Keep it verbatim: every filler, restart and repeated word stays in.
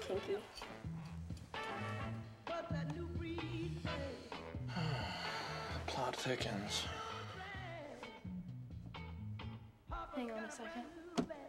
kinky. The plot thickens. Hang on a second.